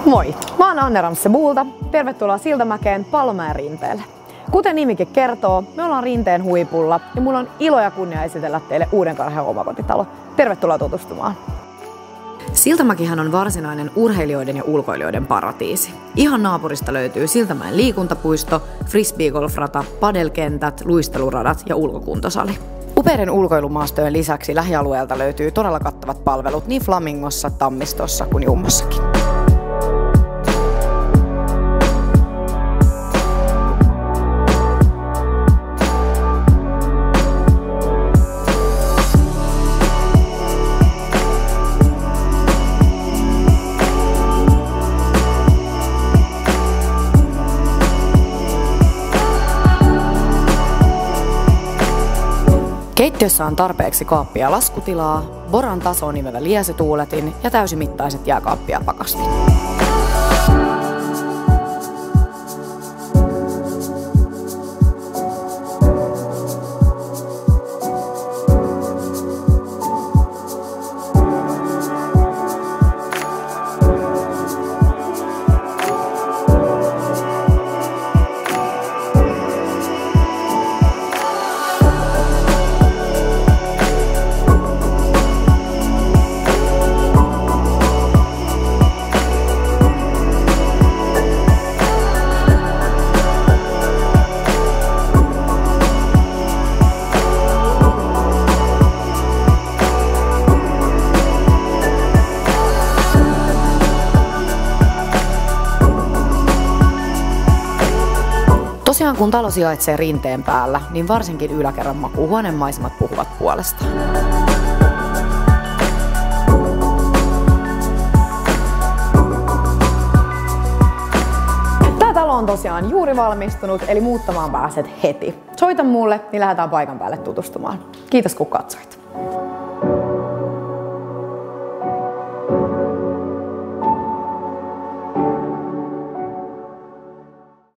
Moi! Mä oon Anne Ramsebulta. Tervetuloa Siltamäkeen Palomäen rinteelle. Kuten nimikin kertoo, me ollaan rinteen huipulla ja mulla on ilo ja kunnia esitellä teille Uudenkarheon omakotitalo. Tervetuloa tutustumaan. Siltamäkihän on varsinainen urheilijoiden ja ulkoilijoiden paratiisi. Ihan naapurista löytyy Siltamäen liikuntapuisto, frisbeegolfrata, padelkentät, luisteluradat ja ulkokuntosali. Upeiden ulkoilumaastojen lisäksi lähialueelta löytyy todella kattavat palvelut niin Flamingossa, Tammistossa kuin Jummossakin. Keittiössä on tarpeeksi kaappia ja laskutilaa, Boran tasoon nimevä liesituuletin ja täysimittaiset jääkaappi ja pakastin. Tosiaan kun talo sijaitsee rinteen päällä, niin varsinkin yläkerran makuuhuoneen maisemat puhuvat puolestaan. Tää talo on tosiaan juuri valmistunut, eli muuttamaan pääset heti. Soita mulle, niin lähdetään paikan päälle tutustumaan. Kiitos kun katsoit.